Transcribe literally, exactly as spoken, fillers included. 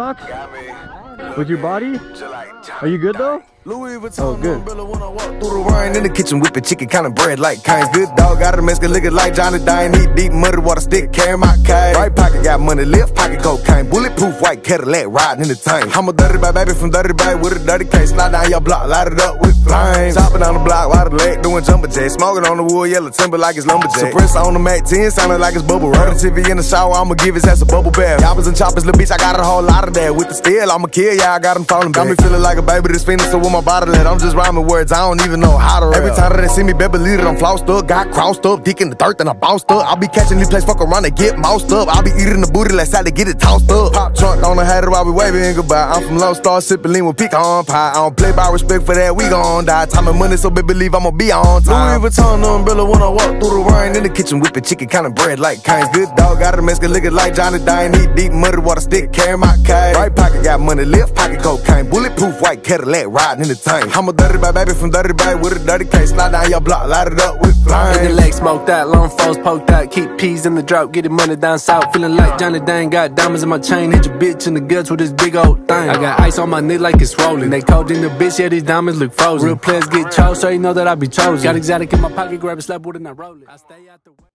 box with your body? Are you good though? Louis Vuitton, oh, good. When I walk through the rain in the kitchen, whipping chicken, kind of bread like Kane's. Good dog, got a Mexican looking like Johnny Dane. Eat deep muddy water stick, carry my cane. Right pocket got money, left pocket cocaine. Bulletproof white Cadillac riding in the tank. I'm a dirty bad baby from dirty bay with a dirty case. Slide down your block, light it up with flames. Chopping on the block, while the leg doing jumper jacks. Smoking on the wood, yellow timber like it's lumberjack. Suppressor on the Mac ten, sounding like it's bubble wrap. T V in the shower, I'ma give his ass a bubble bath. Choppers and choppers, little bitch, I got a whole lot of that. With the steel, I'ma kill ya, I got him falling back. Got me feeling like a baby that's fiending, so with my body let, I'm just rhyming words, I don't even know how to rap. Every time that they see me, better believe it, I'm flossed up. Got crossed up, dick in the dirt, then I bounced up. I'll be catching these plays, fuck around and get moused up. I'll be eating the booty, let's to get it tossed up. Pop trunk on the hat while we waving goodbye. I'm from Lone Star, sipping lean with pecan pie. I don't play by respect for that, we gon' die. Time and money, so baby believe I'ma be on time. Louis Vuitton, the umbrella when I walk through the rain. In the kitchen, whipping chicken, kind of bread like Kane's. Good dog, got a Mexican looking like Johnny Dane. Eat deep muddy water stick, carry my cane. Right pocket got money, left pocket cocaine. Bulletproof white Cadillac riding in the tank. I'm a dirty bad baby from dirty bay with a dirty case. Slide down your block, light it up with flames. In the leg, smoked out, long foes poked out. Keep peas in the drought, getting money down south. Feeling like Johnny Dane, got diamonds in my chain. Hit your bitch in the guts with this big old thing. I got ice on my neck like it's rolling. They cold in the bitch, yeah, these diamonds look frozen. Real players get chose, so you know that I be chosen. Got exotic in my pocket, grab a slap with it and I roll it. I stay out the way.